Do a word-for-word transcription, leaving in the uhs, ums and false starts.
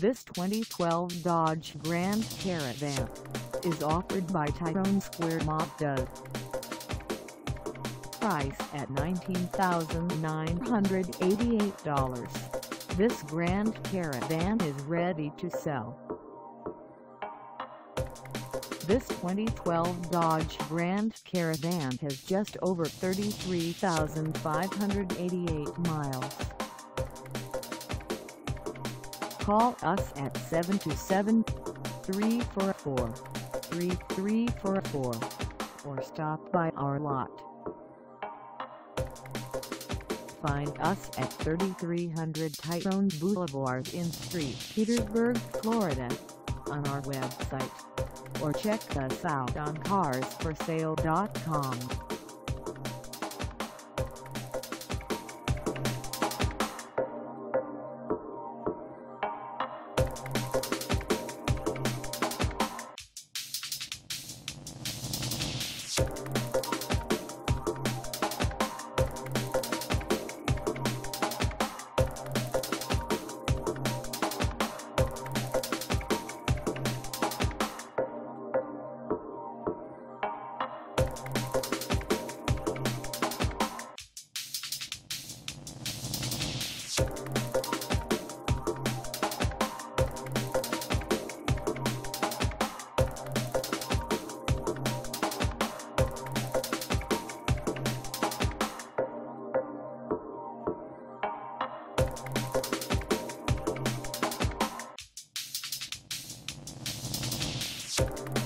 This twenty twelve Dodge Grand Caravan is offered by Tyrone Mazda. Price at nineteen thousand nine hundred eighty-eight dollars. This Grand Caravan is ready to sell. This twenty twelve Dodge Grand Caravan has just over thirty-three thousand five hundred eighty-eight miles. Call us at seven two seven, three four four, three three four four or stop by our lot. Find us at thirty-three hundred Tyrone Blvd in Street, Petersburg, Florida, on our website, or check us out on cars for sale dot com. You